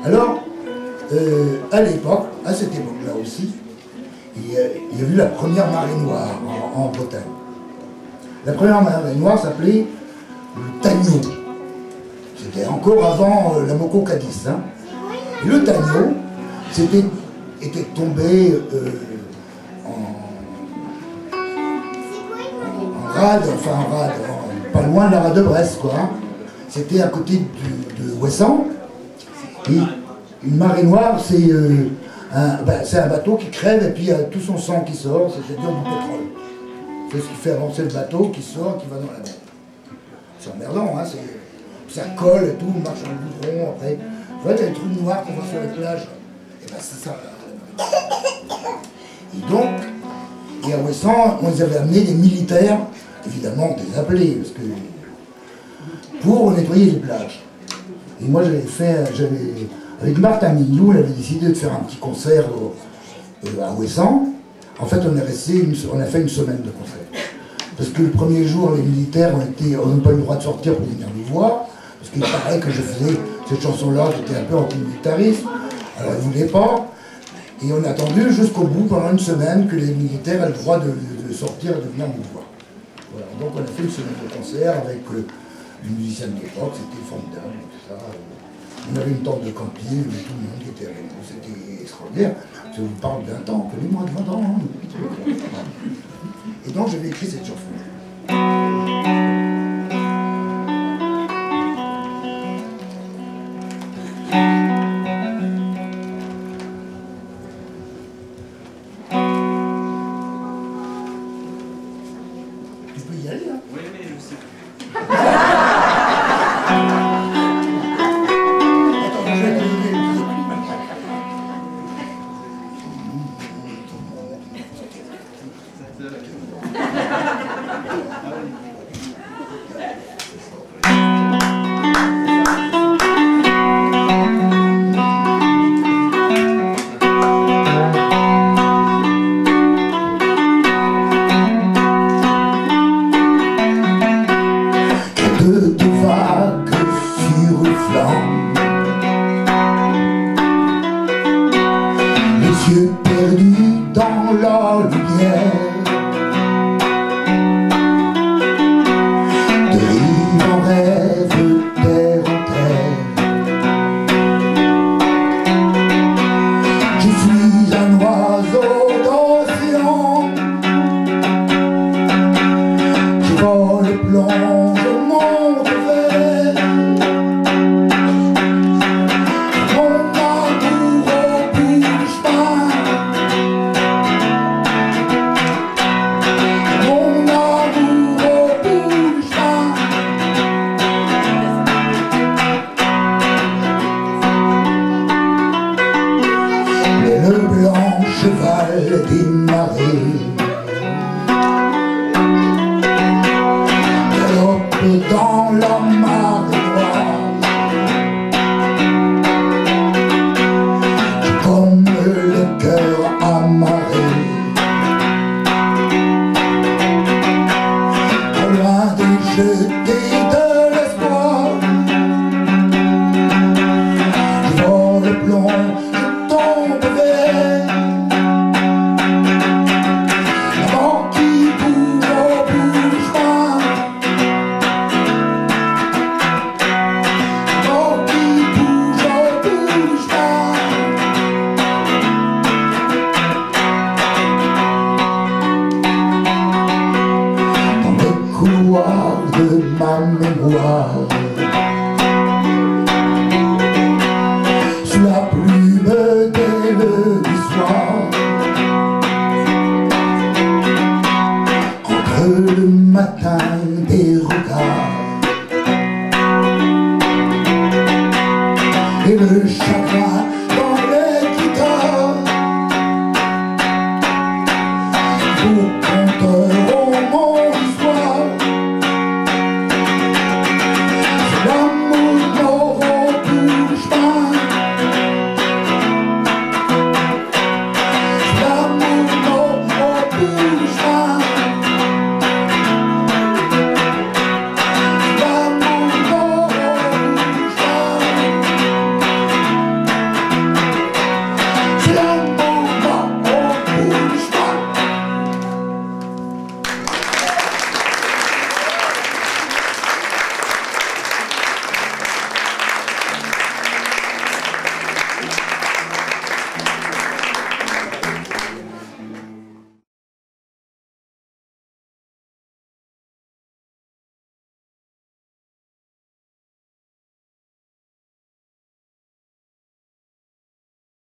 Alors, à l'époque, à cette époque-là aussi, il y a eu la première marée noire en Bretagne. La première marée noire s'appelait le Tagno. C'était encore avant la Moco Cadiz. Hein. Et le Tagno était tombé en rade, pas loin de la rade de Brest, quoi. Hein. C'était à côté de Ouessant. Et une marée noire, c'est un bateau qui crève et puis il y a tout son sang qui sort, c'est-à-dire du pétrole. C'est ce qui fait avancer le bateau qui sort, qui va dans la mer. C'est emmerdant, hein, ça colle et tout, on marche dans le goudron, après. Vous voyez, il y a des trucs noirs qu'on voit sur les plages. Et ben c'est ça. Et donc, et à Ouessant, on les avait amenés des militaires, évidemment des appelés, parce que pour nettoyer les plages. Et moi avec Martin Mignot, on avait décidé de faire un petit concert à Ouessant. En fait, on a fait une semaine de concert. Parce que le premier jour, les militaires n'ont pas eu le droit de sortir pour venir nous voir. Parce qu'il paraît que je faisais cette chanson-là, j'étais un peu anti-militariste. Alors ils ne voulaient pas. Et on a attendu jusqu'au bout, pendant une semaine, que les militaires aient le droit de sortir et de venir nous voir. Voilà. Donc on a fait une semaine de concert avec les musiciens de l'époque, c'était formidable, tout ça. On avait une tente de camping, tout le monde qui était avec nous, c'était extraordinaire. Je vous parle d'un temps, que les moins de 20 ans. Hein. Et donc j'avais écrit cette chanson. Tu peux y aller, hein? Oui, mais je sais. Les yeux perdus dans la lumière, dérive en rêve, terre en terre. Je suis un oiseau d'océan, je vole, plonge, monte vers cheval des marées, galope dans la marée noire, comme le cœur amarré, loin des jetés de l'espoir, je vole le plomb, je tombe vers de ma mémoire, sous la plume d'elle du soir, entre le matin des regards et le